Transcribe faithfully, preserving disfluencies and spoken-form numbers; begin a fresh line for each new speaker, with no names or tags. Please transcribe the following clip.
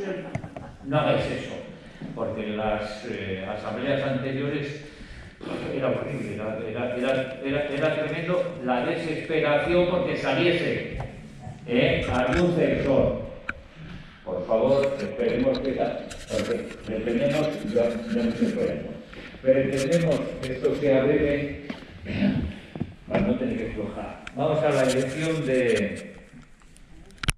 no hagáis eso, porque en las eh, asambleas anteriores era horrible, era, era, era, era, era tremendo la desesperación porque saliese ¿eh? a luz del sol. Por favor, esperemos que tal, porque pretendemos, ya, ya no se puede, pretendemos que esto sea breve, para no tener que flojar. Vamos a la elección de